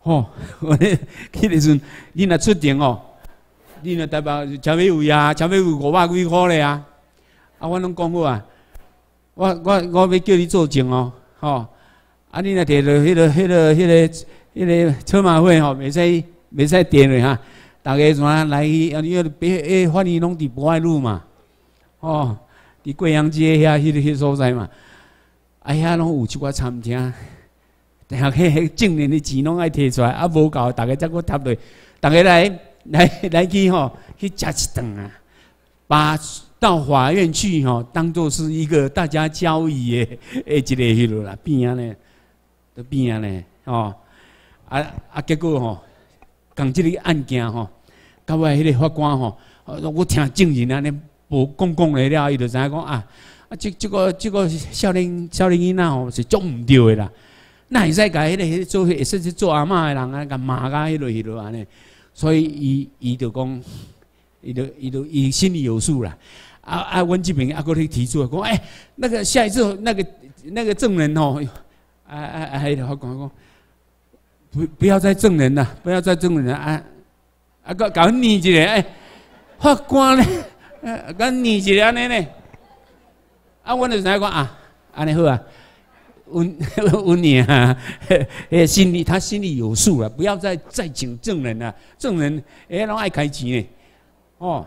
吼，迄个时阵，你若出庭哦，你若台北超买位啊，超买位500几块咧啊！啊，我拢讲好啊，我要叫你作证哦，吼！啊，你若摕着迄个车马费吼，袂使垫咧哈！大家怎来？啊，你法院拢伫博爱路嘛，哦，伫贵阳街迄所在嘛，啊，遐拢有一寡餐厅。但系迄证人的钱拢爱摕出来，啊无够，大家才搁贴落，大家来去吼去食一顿啊，把到法院去吼，当做是一个大家交易的一个迄落啦，变啊呢，都变啊呢，吼结果吼，讲即个案件吼，到尾迄个法官吼，我听证人安尼无讲了，伊就知影讲啊，这个少年囡仔吼是做毋对的啦。那会使甲迄个做，会使做阿嬷的人啊，甲骂甲迄落安尼，所以伊就讲，伊心里有数啦。阮这边搁去提出讲，那个下一次那个证人吼，迄个法官讲，不要再证人了，不要再证人了甲阮念一个，法官咧，甲念一个安尼呢，阮就知影讲安尼好啊。温你啊，他心里有数了，不要再请证人了。证人拢爱开钱呢，哦，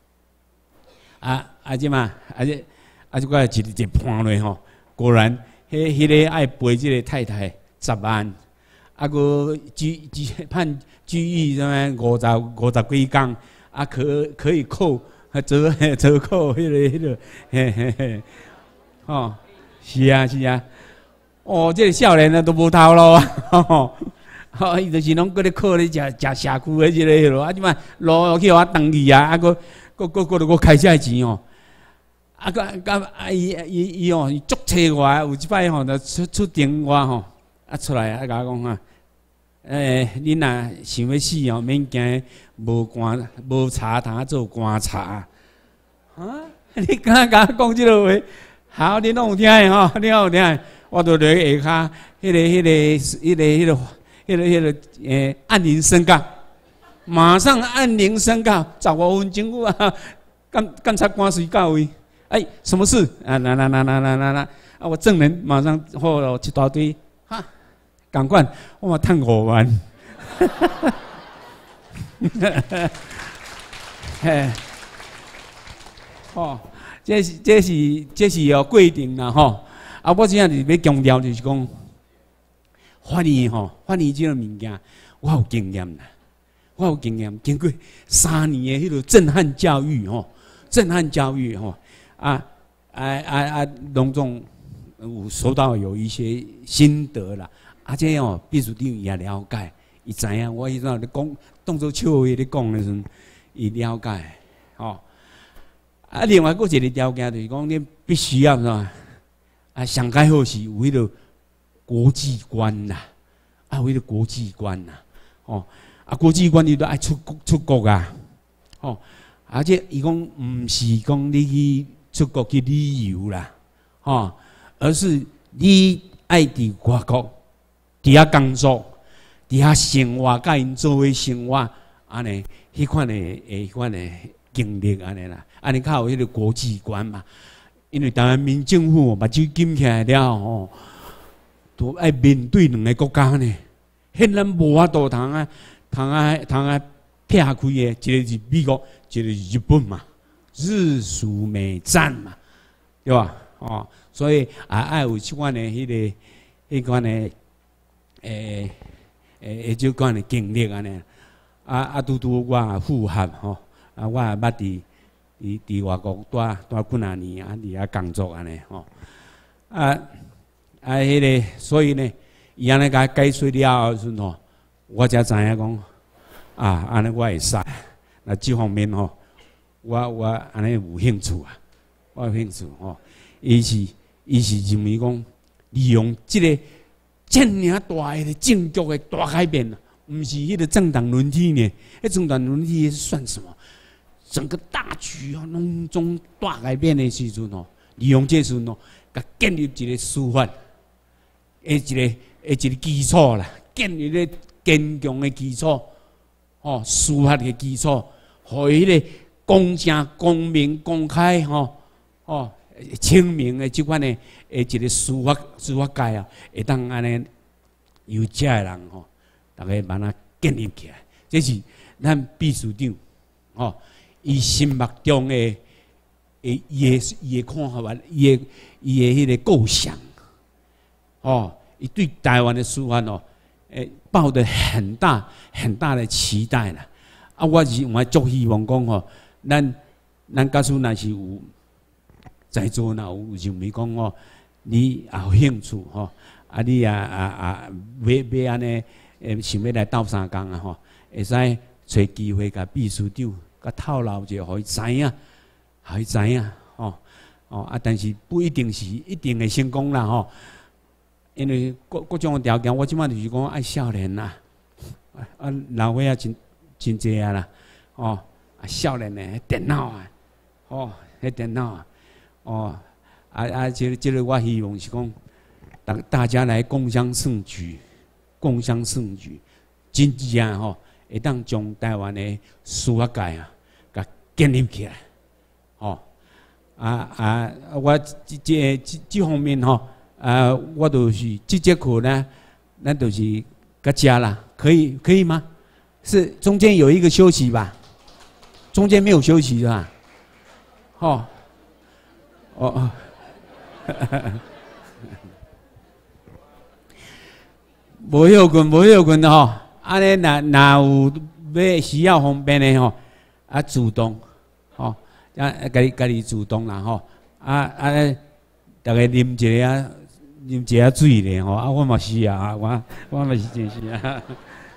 即嘛，即个一判落吼，果然，迄个爱赔即个太太10万，个判拘役什么50几天，可以扣折扣迄个，哦，是啊。哦，这个少年啊都无头路啊！伊就是拢搁咧靠咧食社区的即个咯，即摆路去我登记啊，搁开遮钱哦，伊哦足找我，有一摆吼就出庭我吼，出来甲我讲恁若想要死哦，免惊无茶通做官茶你敢甲我讲即个话？好，你拢有听的吼，你有听的。我就在下骹，迄个按铃申告，马上按铃申告，15分钟啊，检察官随到位，什么事啊？那，我证人马上好了一大堆，赶快，我嘛趁5万，这是有规定啦吼。我真正是要强调，就是讲，法院这个物件，我有经验啦，经过3年的迄个震撼教育隆重有收到有一些心得啦，这秘书长也了解，伊知影我迄阵咧讲，当作笑话咧讲的时阵，伊了解，另外佫一个条件就是讲，你必须要是吧？上盖好是有迄个国际观啦，有迄个国际观啦，国际观你都爱出国啊，而且伊讲毋是讲你去出国去旅游啦，而是你爱伫外国伫遐工作，伫遐生活，甲因做伙生活，安尼迄款的经历安尼啦，安尼较有迄个国际观嘛。因为台湾民政府目睭紧起来了吼，都爱面对2个国家呢，显然无法度通撇开的，一个是美国，一个是日本嘛，日苏美战嘛，对吧？所以爱有即款的迄款的即款的经历安尼，拄我符合吼，我也捌伫外国待几啊年啊，伫遐工作安尼吼，迄个，所以呢，伊安尼甲解说了后时吼，我才知影讲，安尼我会使，那这方面吼，我安尼有兴趣啊，我有兴趣吼，伊是认为讲，利用这个遮尔大的政局的大改变，毋是迄个政党轮替呢，迄政党轮替算什么？整个大局拢总大改变的时阵哦，利用这时阵哦，甲建立一个司法的一个基础啦，建立咧坚强的基础，哦，司法的基础，互迄个公正、公明、公开，哦，清明的即款的一个司法界啊，会当安尼由遮的人吼，大家慢慢建立起来。这是咱秘书长，哦，伊心目中的伊的看法，伊的迄个构想，哦，伊对台湾的司法哦，抱着很大的期待啦。啊，我足希望讲吼，咱假使若是有在座若有认为讲哦，你也有兴趣吼，啊，你要安尼想要来斗相共啊吼，会使找机会甲秘书长甲透露者，互伊知影，吼啊，但是不一定是一定会成功啦吼，因为各种条件，我即摆就是讲爱少年啦，啊老岁仔真济啊啦，哦啊少年的电脑啊，哦迄电脑啊，哦这个我希望是讲，大家来共襄盛举，真正吼会当将台湾的司法界啊，甲建立起来，吼我这方面吼，我就是这节课呢，咱就是到这啦，可以吗？是中间有一个休息吧？中间没有休息是吧？哦，无休困的吼，安尼若有要需要方便的吼，啊主动，吼，啊家己主动啦吼，大家啉一下水咧吼，啊我嘛是啊，我嘛是真是啊。